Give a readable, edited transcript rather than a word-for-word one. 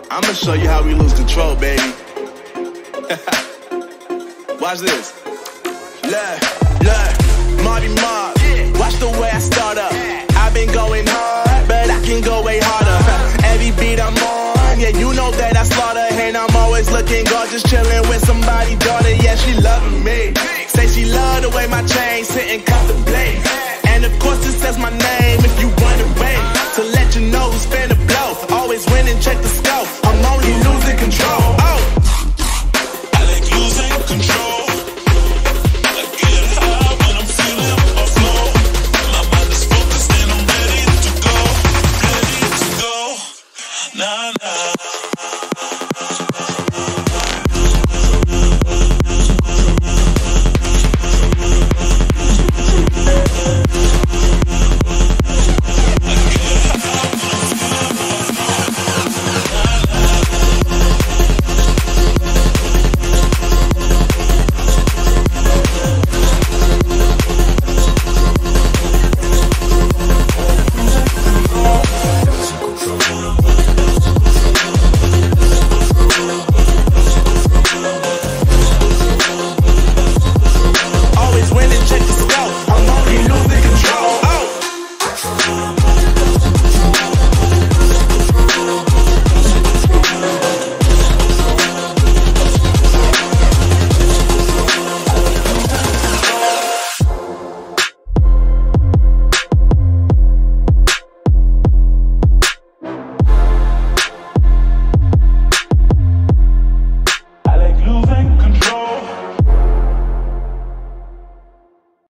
I'ma show you how we lose control, baby. Watch this. Look, Marty Marv. Watch the way I start up. I've been going hard, but I can go way harder. Every beat I'm on, yeah, you know that I slaughter. And I'm always looking gorgeous, chilling with somebody's daughter. Yeah, she loving me. Say she love the way my chain sitting contemplate. And of course it says my name if you wondering. To let you know who's finna blow. Always winning, check the scope. I'm only losing control.